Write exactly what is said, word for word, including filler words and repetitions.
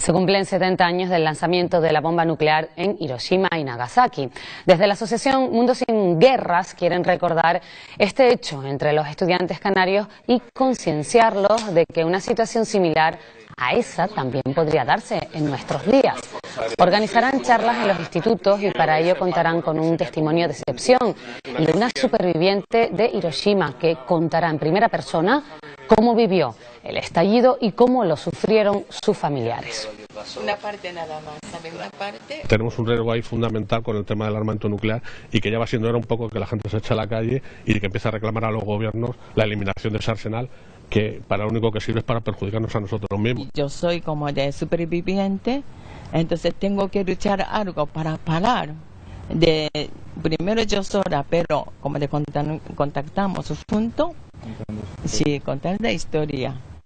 Se cumplen setenta años del lanzamiento de la bomba nuclear en Hiroshima y Nagasaki. Desde la asociación Mundo Sin Guerras quieren recordar este hecho entre los estudiantes canarios y concienciarlos de que una situación similar a esa también podría darse en nuestros días. Organizarán charlas en los institutos y para ello contarán con un testimonio de excepción y de una superviviente de Hiroshima que contará en primera persona cómo vivió el estallido y cómo lo sufrieron sus familiares. Una parte nada más, ¿saben? Una parte. Tenemos un riesgo ahí fundamental con el tema del armamento nuclear y que ya va siendo hora un poco que la gente se eche a la calle y que empiece a reclamar a los gobiernos la eliminación de ese arsenal que para lo único que sirve es para perjudicarnos a nosotros mismos. Yo soy como de superviviente, entonces tengo que luchar algo para parar. De, primero yo sola, pero como de contactamos juntos, sí, contar la historia.